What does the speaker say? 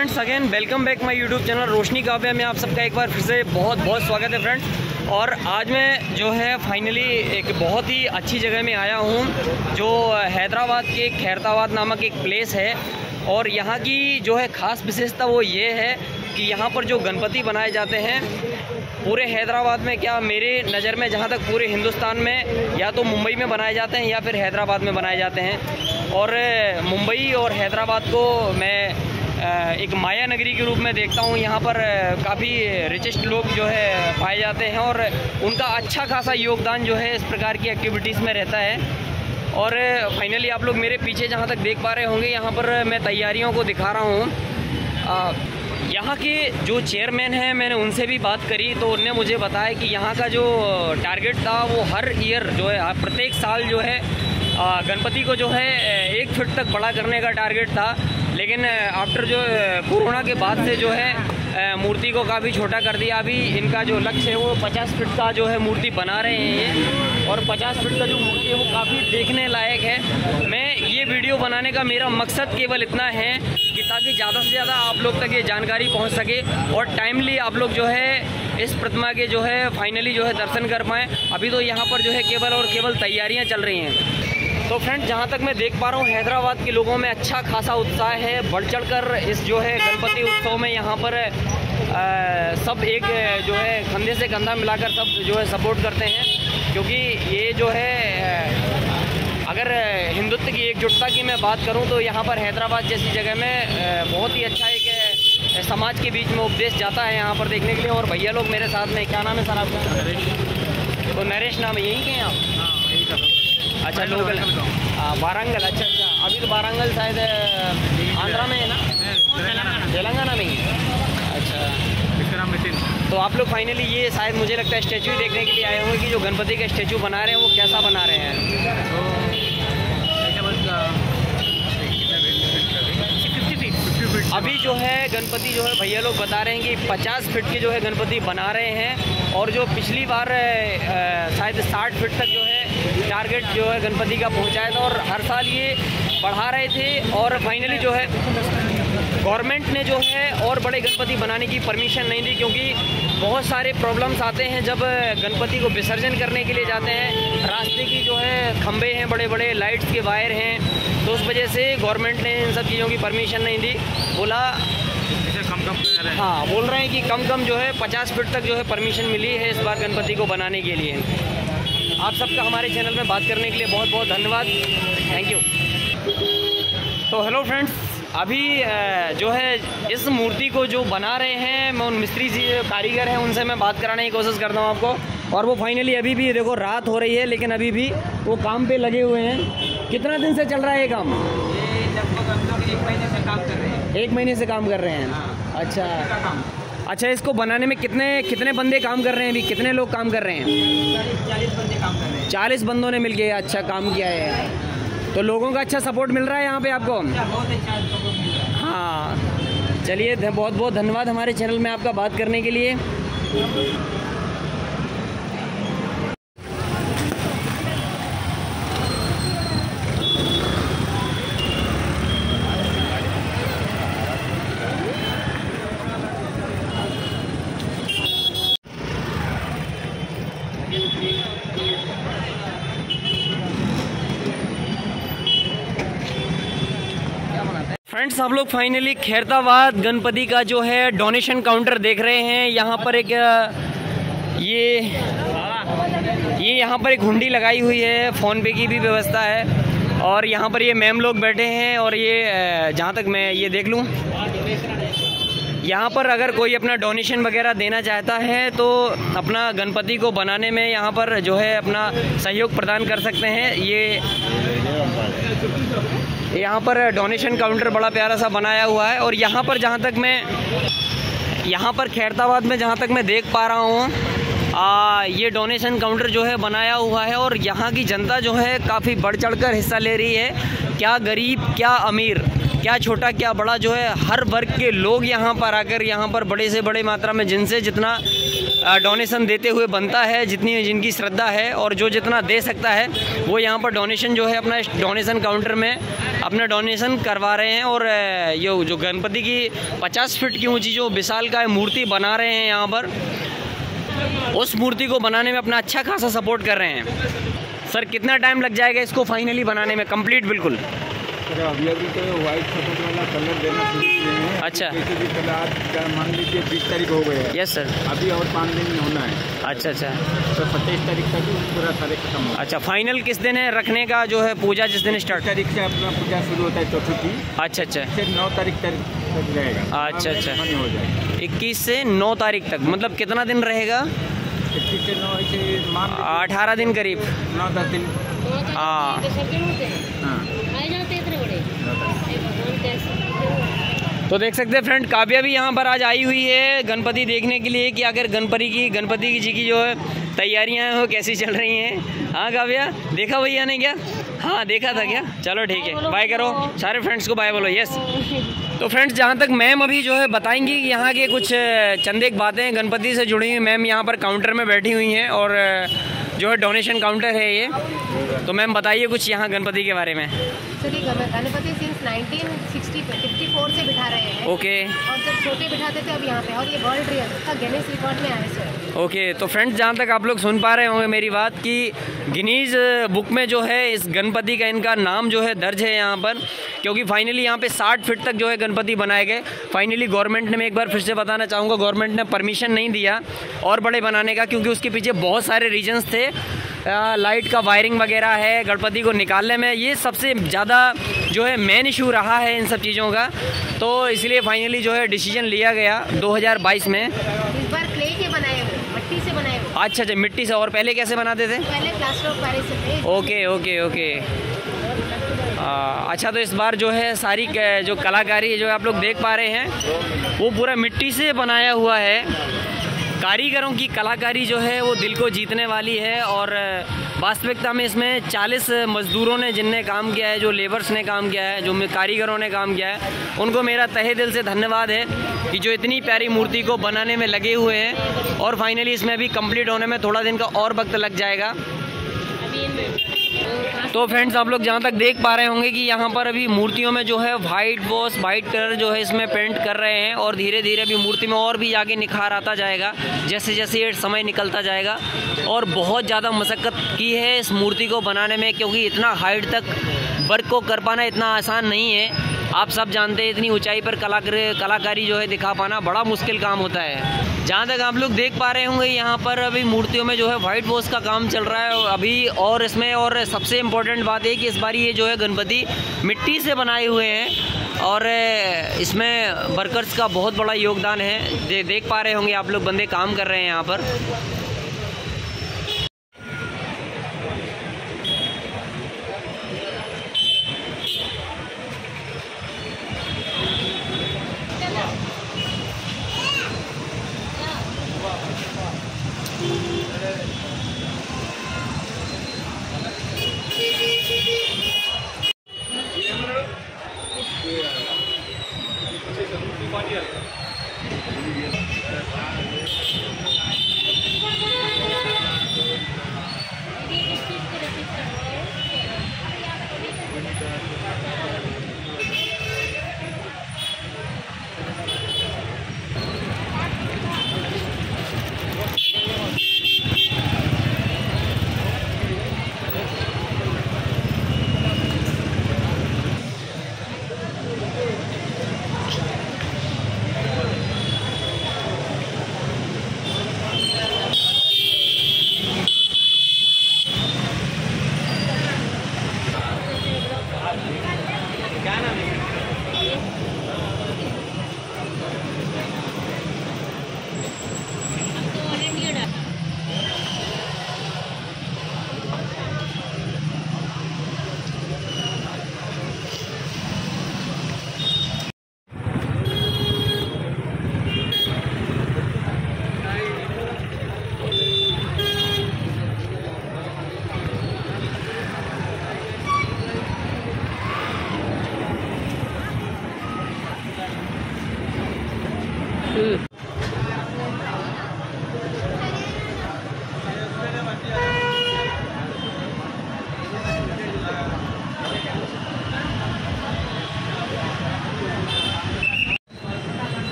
Friends, again welcome back my YouTube channel Roshni Kavya में आप सबका एक बार फिर से बहुत बहुत स्वागत है फ्रेंड्स। और आज मैं जो है फाइनली एक बहुत ही अच्छी जगह में आया हूँ जो हैदराबाद के खैरताबाद नामक एक प्लेस है। और यहाँ की जो है ख़ास विशेषता वो ये है कि यहाँ पर जो गणपति बनाए जाते हैं पूरे हैदराबाद में, क्या मेरे नज़र में जहाँ तक पूरे हिंदुस्तान में या तो मुंबई में बनाए जाते हैं या फिर हैदराबाद में बनाए जाते हैं। और मुंबई और हैदराबाद को मैं एक माया नगरी के रूप में देखता हूँ। यहाँ पर काफ़ी रिचेस्ट लोग जो है पाए जाते हैं और उनका अच्छा खासा योगदान जो है इस प्रकार की एक्टिविटीज़ में रहता है। और फाइनली आप लोग मेरे पीछे जहाँ तक देख पा रहे होंगे, यहाँ पर मैं तैयारियों को दिखा रहा हूँ। यहाँ के जो चेयरमैन हैं, मैंने उनसे भी बात करी तो उनने मुझे बताया कि यहाँ का जो टारगेट था वो हर ईयर जो है प्रत्येक साल जो है गणपति को जो है 1 फीट तक बड़ा करने का टारगेट था। लेकिन आफ्टर जो कोरोना के बाद से जो है मूर्ति को काफ़ी छोटा कर दिया। अभी इनका जो लक्ष्य है वो 50 फीट का जो है मूर्ति बना रहे हैं ये। और 50 फीट का जो मूर्ति है वो काफ़ी देखने लायक है। मैं ये वीडियो बनाने का मेरा मकसद केवल इतना है कि ताकि ज़्यादा से ज़्यादा आप लोग तक ये जानकारी पहुँच सके और टाइमली आप लोग जो है इस प्रतिमा के जो है फाइनली जो है दर्शन कर पाएँ। अभी तो यहाँ पर जो है केवल और केवल तैयारियाँ चल रही हैं। तो फ्रेंड, जहाँ तक मैं देख पा रहा हूँ हैदराबाद के लोगों में अच्छा खासा उत्साह है। बढ़ चढ़कर इस जो है गणपति उत्सव में यहाँ पर सब एक जो है कंधे से कंधा मिलाकर सब जो है सपोर्ट करते हैं। क्योंकि ये जो है अगर हिंदुत्व की एकजुटता की मैं बात करूँ तो यहाँ पर हैदराबाद जैसी जगह में बहुत ही अच्छा एक समाज के बीच में उपदेश जाता है यहाँ पर देखने के लिए। और भैया लोग मेरे साथ में, क्या नाम है सर आपका? नरेश। तो नरेश नाम है, यहीं के हैं आप? अच्छा, लोकल वारंगल। अच्छा, अभी तो वारंगल शायद आंध्रा में है ना, तेलंगाना में ही है। अच्छा, तो आप लोग फाइनली ये शायद मुझे लगता है स्टैचू देखने के लिए आए होंगे कि जो गणपति का स्टैचू बना रहे हैं वो कैसा बना रहे हैं। अभी जो है गणपति जो है भैया लोग बता रहे हैं कि 50 फीट के जो है गणपति बना रहे हैं। और जो पिछली बार शायद 60 फीट तक जो है टारगेट जो है गणपति का पहुंचाया था और हर साल ये बढ़ा रहे थे। और फाइनली जो है गवर्नमेंट ने जो है और बड़े गणपति बनाने की परमिशन नहीं दी, क्योंकि बहुत सारे प्रॉब्लम्स आते हैं जब गणपति को विसर्जन करने के लिए जाते हैं। रास्ते की जो है खंभे हैं, बड़े बड़े लाइट्स के वायर हैं, तो उस वजह से गवर्नमेंट ने इन सब चीज़ों की परमिशन नहीं दी। बोला हाँ, बोल रहे हैं कि कम जो है 50 फीट तक जो है परमिशन मिली है इस बार गणपति को बनाने के लिए। आप सबका हमारे चैनल में बात करने के लिए बहुत बहुत धन्यवाद, थैंक यू। तो हेलो फ्रेंड्स, अभी जो है इस मूर्ति को जो बना रहे हैं, मैं उन मिस्त्री जी कारीगर हैं उनसे मैं बात कराने की कोशिश करता हूँ आपको। और वो फाइनली अभी भी देखो रात हो रही है लेकिन अभी भी वो काम पे लगे हुए हैं। कितना दिन से चल रहा है ये काम? ये लगभग हम लोग 1 महीने से काम कर रहे हैं। 1 महीने से काम कर रहे हैं। हाँ। अच्छा, इसको बनाने में कितने बंदे काम कर रहे हैं? अभी कितने लोग काम कर रहे हैं? 40 बंदे काम कर रहे हैं। 40 बंदों ने मिलके अच्छा काम किया है। तो लोगों का अच्छा सपोर्ट मिल रहा है यहाँ पे आपको? बहुत अच्छा सपोर्ट मिल रहा है। हाँ, चलिए बहुत बहुत धन्यवाद हमारे चैनल में आपका बात करने के लिए। फ्रेंड्स, आप लोग फाइनली खैरताबाद गणपति का जो है डोनेशन काउंटर देख रहे हैं। यहाँ पर एक ये यहाँ पर एक हुंडी लगाई हुई है, फ़ोन पे की भी व्यवस्था है। और यहाँ पर ये मैम लोग बैठे हैं। और ये जहाँ तक मैं ये देख लूँ, यहाँ पर अगर कोई अपना डोनेशन वगैरह देना चाहता है तो अपना गणपति को बनाने में यहाँ पर जो है अपना सहयोग प्रदान कर सकते हैं। ये यहाँ पर डोनेशन काउंटर बड़ा प्यारा सा बनाया हुआ है। और यहाँ पर जहाँ तक मैं यहाँ पर खैरताबाद में जहाँ तक मैं देख पा रहा हूँ, ये डोनेशन काउंटर जो है बनाया हुआ है। और यहाँ की जनता जो है काफ़ी बढ़ चढ़कर हिस्सा ले रही है। क्या गरीब, क्या अमीर, क्या छोटा, क्या बड़ा, जो है हर वर्ग के लोग यहाँ पर आकर यहाँ पर बड़े से बड़े मात्रा में जिनसे जितना डोनेशन देते हुए बनता है, जितनी जिनकी श्रद्धा है और जो जितना दे सकता है वो यहाँ पर डोनेशन जो है अपना डोनेशन काउंटर में अपना डोनेशन करवा रहे हैं। और ये जो गणपति की 50 फीट की ऊंची जो विशालकाय मूर्ति बना रहे हैं यहाँ पर, उस मूर्ति को बनाने में अपना अच्छा खासा सपोर्ट कर रहे हैं। सर कितना टाइम लग जाएगा इसको फाइनली बनाने में कंप्लीट बिल्कुल? अभी तो वाइट सपोर्ट वाला कलर देना शुरू किए हैं। अच्छा, वैसे भी कल आज मान लीजिए 20 तारीख हो गए हैं। Yes sir. अभी और 5 दिन होना है। अच्छा अच्छा, तो 27 तारीख तक पूरा सारे खत्म हो। अच्छा, फाइनल किस दिन है रखने का जो है पूजा, जिस दिन स्टार्ट? तारीख से अपना पूजा शुरू होता है चौथी। अच्छा अच्छा, फिर 9 तारीख तक रहेगा। अच्छा अच्छा, हो जाएगा 21 से 9 तारीख तक, मतलब कितना दिन रहेगा? 21 से 9 से 18 दिन करीब, 9-10 दिन। हाँ। तो देख सकते हैं फ्रेंड, काव्या भी यहाँ पर आज आई हुई है गणपति देखने के लिए कि अगर गणपति जी की जो है तैयारियां हैं वो कैसी चल रही हैं। हाँ काव्या, देखा भैया ने क्या? हाँ देखा था क्या? चलो ठीक है, बाय करो सारे फ्रेंड्स को, बाय बोलो। यस। तो फ्रेंड्स, जहाँ तक मैम अभी जो है बताएंगी यहाँ के कुछ चंद एक बातें गणपति से जुड़ी हुई। मैम यहाँ पर काउंटर में बैठी हुई हैं और जो है डोनेशन काउंटर है ये। तो मैम बताइए कुछ यहाँ गणपति के बारे में। सर ये गणपति सिंस 1954 से बिठा रहे हैं। ओके। और जब छोटे बिठाते थे अब यहाँ पे, और ये वर्ल्ड का गिनीज रिकॉर्ड में आए सर। ओके। तो फ्रेंड्स, जहाँ तक आप लोग सुन पा रहे होंगे मेरी बात कि गिनीज बुक में जो है इस गणपति का इनका नाम जो है दर्ज है यहाँ पर, क्योंकि फाइनली यहाँ पे 60 फीट तक जो है गणपति बनाए गए। फाइनली गवर्नमेंट ने, मैं एक बार फिर से बताना चाहूँगा, गवर्नमेंट ने परमिशन नहीं दिया और बड़े बनाने का, क्योंकि उसके पीछे बहुत सारे रीजंस थे। लाइट का वायरिंग वगैरह है, गणपति को निकालने में ये सबसे ज़्यादा जो है मेन इशू रहा है इन सब चीज़ों का। तो इसलिए फाइनली जो है डिसीजन लिया गया 2022 में। इस बार क्ले के बनाए हुए, मिट्टी से बनाए हुए। अच्छा अच्छा, मिट्टी से। और पहले कैसे बनाते थे? पहले प्लास्टर ऑफ पेरिस से थे। Okay okay okay. अच्छा, तो इस बार जो है सारी जो कलाकारी जो आप लोग देख पा रहे हैं वो पूरा मिट्टी से बनाया हुआ है। कारीगरों की कलाकारी जो है वो दिल को जीतने वाली है। और वास्तविकता में इसमें 40 मज़दूरों ने जिनने काम किया है, जो लेबर्स ने काम किया है, जो कारीगरों ने काम किया है, उनको मेरा तहे दिल से धन्यवाद है कि जो इतनी प्यारी मूर्ति को बनाने में लगे हुए हैं। और फाइनली इसमें अभी कंप्लीट होने में थोड़ा दिन का और वक्त लग जाएगा। तो फ्रेंड्स, आप लोग जहाँ तक देख पा रहे होंगे कि यहाँ पर अभी मूर्तियों में जो है वाइट कलर जो है इसमें पेंट कर रहे हैं। और धीरे धीरे अभी मूर्ति में और भी आगे निखार आता जाएगा जैसे जैसे ये समय निकलता जाएगा। और बहुत ज़्यादा मशक्क़त की है इस मूर्ति को बनाने में, क्योंकि इतना हाइट तक वर्क को कर पाना इतना आसान नहीं है। आप सब जानते हैं इतनी ऊंचाई पर कलाकारी जो है दिखा पाना बड़ा मुश्किल काम होता है। जहाँ तक आप लोग देख पा रहे होंगे यहाँ पर अभी मूर्तियों में जो है वाइट वॉश का काम चल रहा है अभी। और इसमें और सबसे इम्पोर्टेंट बात है कि इस बार ये जो है गणपति मिट्टी से बनाए हुए हैं और इसमें वर्कर्स का बहुत बड़ा योगदान है। देख पा रहे होंगे आप लोग, बंदे काम कर रहे हैं यहाँ पर।